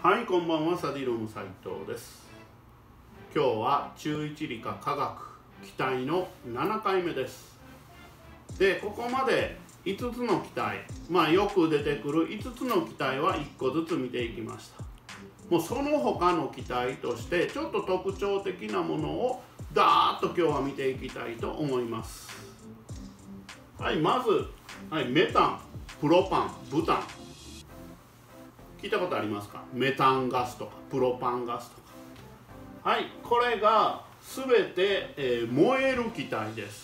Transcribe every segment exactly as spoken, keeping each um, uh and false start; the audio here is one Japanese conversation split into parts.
はい、こんばんは。サディロム斉藤です。今日は中いち理科科学気体のななかいめです。で、ここまでいつつの気体、まあよく出てくるいつつの気体はいっこずつ見ていきました。もうその他の気体としてちょっと特徴的なものをダーッと今日は見ていきたいと思います。はい、まず、はい、メタン、プロパン、ブタン、聞いたことありますか？メタンガスとかプロパンガスとか。はい、これが全て、えー、燃える気体です。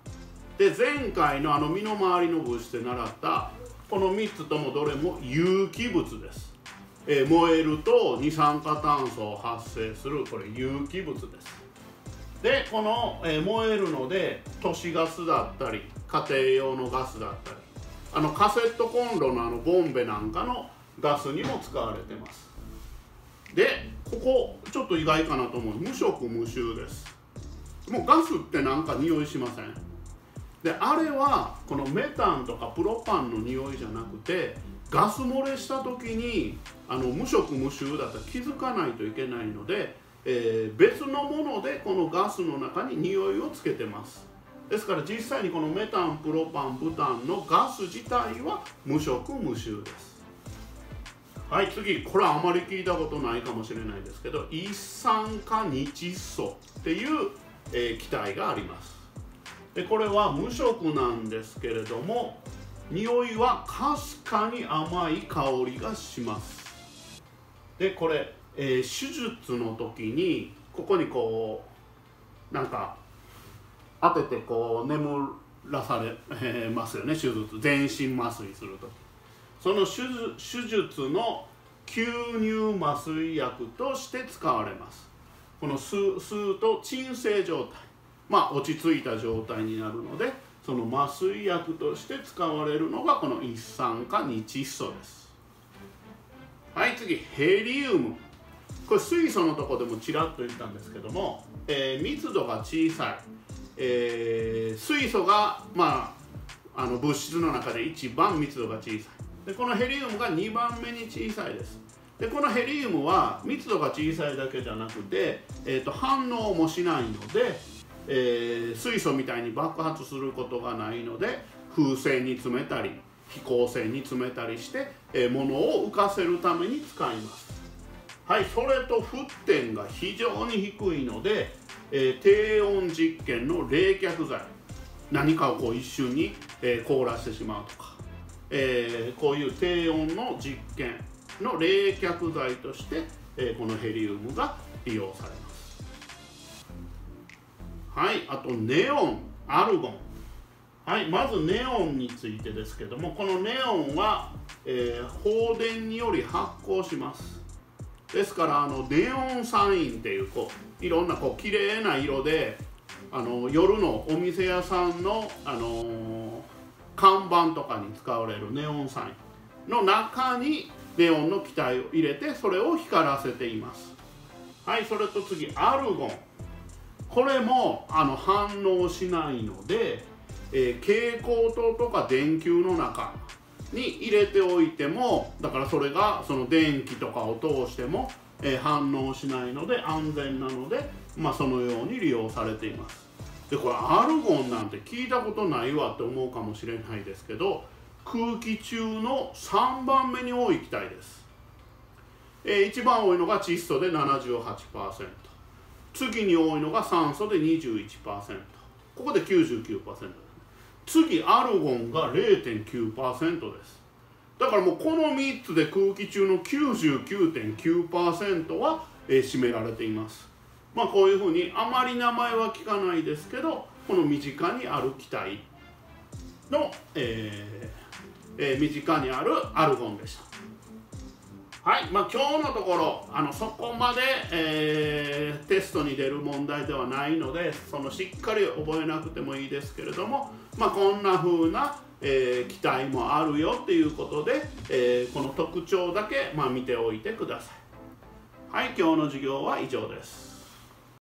で、前回のあの身の回りの物質で習ったこのみっつともどれも有機物です。えー、燃えると二酸化炭素を発生する、これ有機物です。で、この、えー、燃えるので都市ガスだったり家庭用のガスだったり、あのカセットコンロのあのボンベなんかのガスにも使われてます。で、ここちょっと意外かなと思う、無色無臭です。もうガスってなんか匂いしません？で、あれはこのメタンとかプロパンの匂いじゃなくて、ガス漏れした時にあの無色無臭だったら気づかないといけないので、えー、別のものでこのガスの中に匂いをつけてます。ですから実際にこのメタン、プロパン、ブタンのガス自体は無色無臭です。はい、次、これはあまり聞いたことないかもしれないですけど、一酸化二窒素っていう、えー、気体があります。で、これは無色なんですけれども、匂いはかすかに甘い香りがします。で、これ、えー、手術の時にここにこうなんか当ててこう眠らされ、えー、ますよね。手術、全身麻酔する時、その手術、手術の吸入麻酔薬として使われます。この吸う、吸うと鎮静状態、まあ落ち着いた状態になるので、その麻酔薬として使われるのがこの一酸化二窒素です。はい、次、ヘリウム。これ水素のとこでもちらっと言ったんですけども、えー、密度が小さい、えー、水素が、まあ、あの物質の中で一番密度が小さい。で、このヘリウムがにばんめに小さいです。で、このヘリウムは密度が小さいだけじゃなくて、えーと、反応もしないので、えー、水素みたいに爆発することがないので、風船に詰めたり飛行船に詰めたりして、えー、物を浮かせるために使います。はい、それと沸点が非常に低いので、えー、低温実験の冷却剤、何かをこう一瞬に、えー、凍らせてしまうとか、えー、こういう低温の実験の冷却剤として、えー、このヘリウムが利用されます。はい、あとネオン、アルゴン。はい、まずネオンについてですけども、このネオンは、えー、放電により発光します。ですからあのネオンサインっていうこういろんなこう綺麗な色で、あの夜のお店屋さんの、あのー、看板とかに使われるネオンサインの中にネオンの気体を入れて、それを光らせています。はい、それと次、アルゴン。これもあの反応しないので、えー、蛍光灯とか電球の中に入れておいても、だからそれがその電気とかを通しても、えー、反応しないので安全なので、まあ、そのように利用されています。で、これアルゴンなんて聞いたことないわって思うかもしれないですけど、空気中のさんばんめに多い気体です。えー、一番多いのが窒素で ななじゅうはちパーセント、 次に多いのが酸素で にじゅういちパーセント、 ここで きゅうじゅうきゅうパーセント、次アルゴンが れいてんきゅうパーセント です。だからもうこのみっつで空気中の きゅうじゅうきゅうてんきゅうパーセント は、えー、占められています。まあこういうふうにあまり名前は聞かないですけど、この身近にある気体の、えーえー、身近にあるアルゴンでした。はい、まあ、今日のところあのそこまで、えー、テストに出る問題ではないので、そのしっかり覚えなくてもいいですけれども、まあ、こんな風な、えー、気体もあるよっていうことで、えー、この特徴だけ、まあ、見ておいてください。はい、今日の授業は以上です。